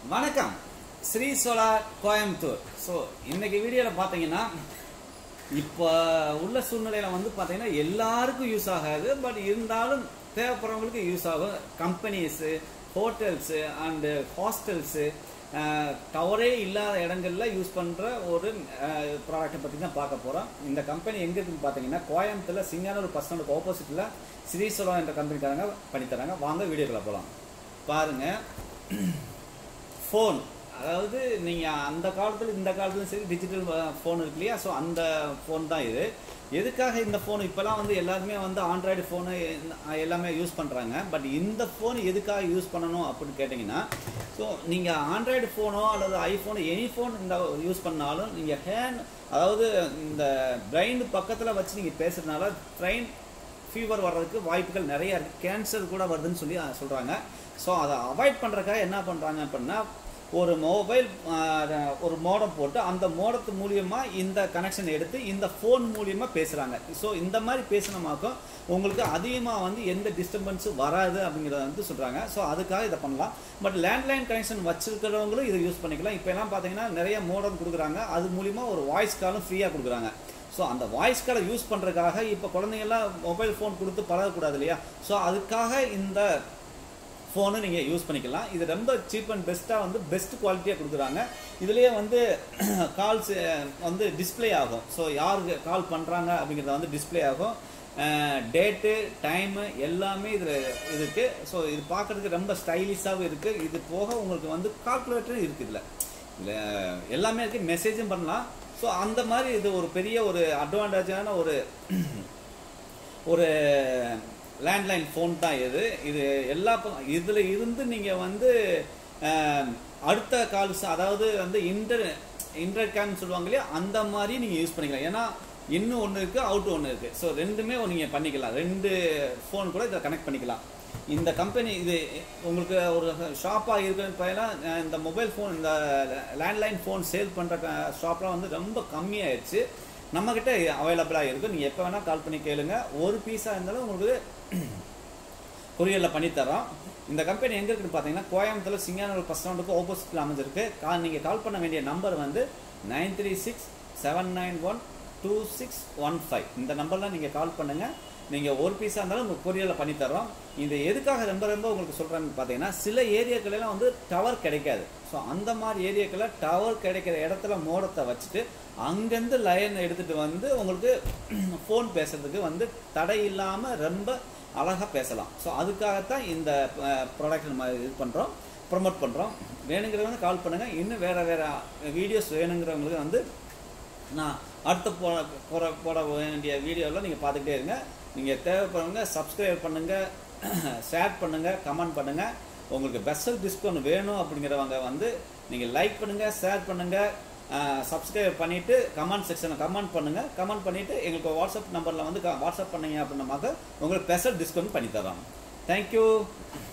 வணக்கம் Sri solar Coimbatore. So இன்னைக்கு வீடியோவில் பார்த்தீங்கன்னா இப்போ உள்ள சூழ்நிலையில் வந்து பார்த்தீங்கன்னா எல்லாருக்கும் யூஸ் ஆகாது. பட் இருந்தாலும் தேவைப்படுறவங்களுக்கு யூஸ் ஆகும். கம்பெனிஸு, ஹோட்டல்ஸு அண்டு ஹாஸ்டல்ஸு, டவரே இல்லாத இடங்கள்ல யூஸ் பண்ணுற ஒரு ப்ராடக்டை பற்றி தான் பார்க்க போகிறோம். இந்த கம்பெனி எங்கே இருக்குன்னு பார்த்தீங்கன்னா கோயம்புத்தூரில் சிங்கானூர் பஸ் ஸ்டாண்டுக்கு ஆப்போசிட்டில் ஸ்ரீ சோலார் என்ற கம்பெனிக்காரங்க பண்ணித்தராங்க. வாங்க வீடியோக்குள்ள போகலாம். பாருங்கள், ஃபோன், அதாவது நீங்கள் அந்த காலத்தில் இந்த காலத்துலையும் சரி டிஜிட்டல் ஃபோன் இருக்கு இல்லையா, ஸோ அந்த ஃபோன் தான் இது. எதுக்காக இந்த ஃபோன் இப்போலாம் வந்து எல்லாருமே வந்து ஆண்ட்ராய்டு ஃபோனு எல்லாமே யூஸ் பண்ணுறாங்க. பட் இந்த ஃபோன் எதுக்காக யூஸ் பண்ணணும் அப்படின்னு கேட்டிங்கன்னா, ஸோ நீங்கள் ஆண்ட்ராய்டு ஃபோனோ அல்லது ஐஃபோனோ எனி ஃபோன் இந்த யூஸ் பண்ணாலும் நீங்கள் அதாவது இந்த பிரைன் பக்கத்தில் வச்சு நீங்கள் பேசுகிறதுனால பிரைன் ஃபீவர் வர்றதுக்கு வாய்ப்புகள் நிறையா இருக்குது. கேன்சர் கூட வருதுன்னு சொல்லி சொல்கிறாங்க. ஸோ அதை அவாய்ட் பண்ணுறதுக்காக என்ன பண்ணுறாங்க அப்படின்னா, ஒரு மொபைல் ஒரு மோடம் போட்டு அந்த மோடத்து மூலியமாக இந்த கனெக்ஷன் எடுத்து இந்த ஃபோன் மூலியமாக பேசுகிறாங்க. ஸோ இந்த மாதிரி பேசினமாக்கும் உங்களுக்கு அதிகமாக வந்து எந்த டிஸ்டர்பன்ஸும் வராது அப்படிங்கிறத வந்து சொல்கிறாங்க. ஸோ அதுக்காக இதை பண்ணலாம். பட் லேண்ட்லைன் கனெக்ஷன் வச்சுருக்கிறவங்களும் இதை யூஸ் பண்ணிக்கலாம். இப்போ எல்லாம் பார்த்தீங்கன்னா நிறைய மோடம் கொடுக்குறாங்க. அது மூலிமா ஒரு வாய்ஸ் காலும் ஃப்ரீயாக கொடுக்குறாங்க. ஸோ அந்த வாய்ஸ் காலை யூஸ் பண்ணுறதுக்காக இப்போ குழந்தைங்கள்லாம் மொபைல் ஃபோன் கொடுத்து பழகக்கூடாது இல்லையா, ஸோ அதுக்காக இந்த ஃபோனு நீங்கள் யூஸ் பண்ணிக்கலாம். இது ரொம்ப சீப் அண்ட் பெஸ்ட்டாக வந்து பெஸ்ட் குவாலிட்டியாக கொடுக்குறாங்க. இதுலேயே வந்து கால்ஸ் வந்து டிஸ்பிளே ஆகும். ஸோ யாருக்கு கால் பண்ணுறாங்க அப்படிங்கிறத வந்து டிஸ்பிளே ஆகும். டேட்டு, டைமு எல்லாமே இதில் இருக்குது. ஸோ இது பார்க்குறதுக்கு ரொம்ப ஸ்டைலிஷாகவும் இருக்குது. இது போக உங்களுக்கு வந்து கால்குலேட்டரும் இருக்குது. இதில் எல்லாமே இருக்குது. மெசேஜும் பண்ணலாம். ஸோ அந்த மாதிரி இது ஒரு பெரிய ஒரு அட்வான்டேஜான ஒரு லேண்ட்லைன் ஃபோன் தான் இது. இது எல்லா இதில் இருந்து நீங்கள் வந்து அடுத்த கால்ஸ், அதாவது வந்து இன்டர்கேம்னு சொல்லுவாங்க இல்லையா, அந்த மாதிரி நீங்கள் யூஸ் பண்ணிக்கலாம். ஏன்னா இன்னும் ஒன்று இருக்குது, அவுட்டு ஒன்று இருக்குது. ஸோ ரெண்டுமே நீங்கள் பண்ணிக்கலாம். ரெண்டு ஃபோன் கூட இதை கனெக்ட் பண்ணிக்கலாம். இந்த கம்பெனி இது உங்களுக்கு ஒரு ஷாப்பாக இருக்கிற பையெல்லாம் இந்த மொபைல் ஃபோன், இந்த லேண்ட்லைன் ஃபோன் சேல் பண்ணுற ஷாப்லாம் வந்து ரொம்ப கம்மியாயிடுச்சு. நம்மக்கிட்ட அவைலபிளாக இருக்குது. நீங்கள் எப்போ வேணால் கால் பண்ணி கேளுங்க. ஒரு பீஸாக இருந்தாலும் உங்களுக்கு கொரியரில் பண்ணித்தரோம். இந்த கம்பெனி எங்கே இருக்குன்னு பார்த்தீங்கன்னா கோயம்புத்தூர் சிங்கானூர் பஸ் ஸ்டாண்டுக்கு ஆப்போசிட்டில் அமைஞ்சிருக்கு. நீங்கள் கால் பண்ண வேண்டிய நம்பர் வந்து 9367912615. இந்த நம்பர்லாம் நீங்கள் கால் பண்ணுங்கள். நீங்கள் ஒரு பீஸாக இருந்தாலும் உங்களுக்கு கொரியரில் பண்ணித்தரோம். இது எதுக்காக ரொம்ப உங்களுக்கு சொல்கிறேன்னு பார்த்தீங்கன்னா, சில ஏரியாக்களெல்லாம் வந்து டவர் கிடைக்காது. ஸோ அந்த மாதிரி ஏரியாக்களில் டவர் கிடைக்கிற இடத்துல மோடத்தை வச்சுட்டு அங்கேருந்து லைன் எடுத்துகிட்டு வந்து உங்களுக்கு ஃபோன் பேசுகிறதுக்கு வந்து தடை இல்லாமல் ரொம்ப அழகாக பேசலாம். ஸோ அதுக்காகத்தான் இந்த ப்ராடக்ட் நம்ம இது பண்ணுறோம், ப்ரொமோட் பண்ணுறோம். வேணுங்கிறவங்க கால் பண்ணுங்கள். இன்னும் வேறு வீடியோஸ் வேணுங்கிறவங்களுக்கு வந்து நான் அடுத்த போட வேண்டிய வீடியோவில் நீங்கள் பார்த்துக்கிட்டே இருங்க. நீங்கள் தேவைப்படுறவங்க சப்ஸ்கிரைப் பண்ணுங்கள், ஷேர் பண்ணுங்கள், கமெண்ட் பண்ணுங்கள். உங்களுக்கு ஸ்பெஷல் டிஸ்கவுண்ட் வேணும் அப்படிங்கிறவங்க வந்து நீங்கள் லைக் பண்ணுங்கள், ஷேர் பண்ணுங்கள், சப்ஸ்கிரைப் பண்ணிவிட்டு கமெண்ட் செக்ஷனில் கமெண்ட் பண்ணுங்கள். கமெண்ட் பண்ணிவிட்டு எங்களுக்கு வாட்ஸ்அப் நம்பரில் வந்து வாட்ஸ்அப் பண்ணிங்க அப்படின்னமாக உங்களுக்கு ஸ்பெஷல் டிஸ்கவுண்ட் பண்ணி தரோம். தேங்க்யூ.